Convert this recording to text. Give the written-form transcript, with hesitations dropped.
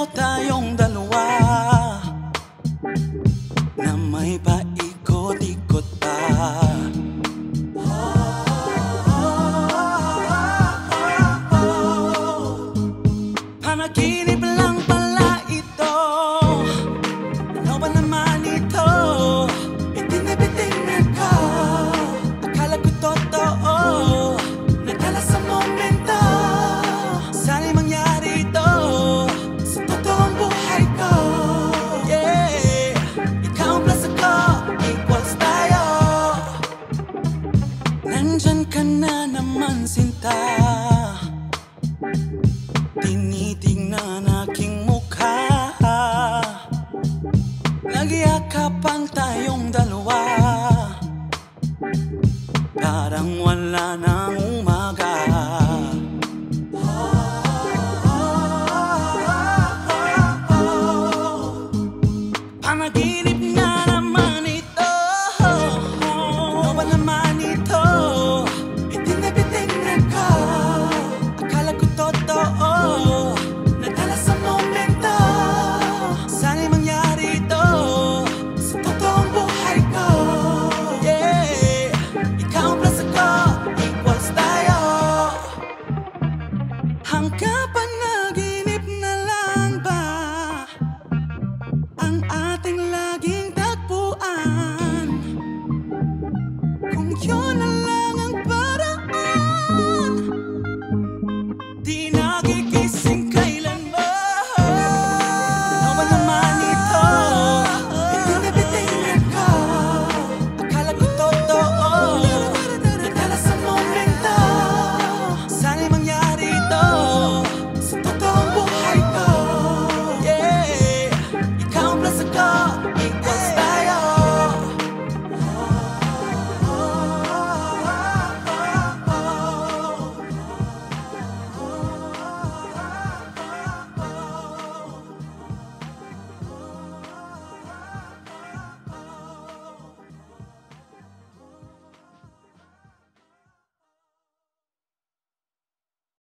tayo, tayong dalawa na may paikot-ikot pa. Panaginip lang pala ito. Ano ba naman ito? Bitin na ko. Akala ko totoo. Nadala sa momento. Sana'y mangyari ito sa totoong buhay ko. Yeah, ikaw ang plus ako, equals tayo. Nandyan ka na naman, sinta. Tinitingnan aking mukha. Nagyakapan tayong dalawa. Parang wala nang umaga. Panaginip nga naman ito. Ano ba naman ito? Bitin na ko. Akala ko totoo. Nadala sa momento. Sana'y mangyari ito sa totoong buhay ko. Yeah, ikaw ang plus ako, equals tayo. Hanggang panaginip na lang ba ang ating laging tagpuan? Kung yun na lang ang paraan, di nagigising kailanman. Ano ba naman ito? Bitin na ko. Akala ko totoo. Nadala sa momento. Sana'y mangyari ito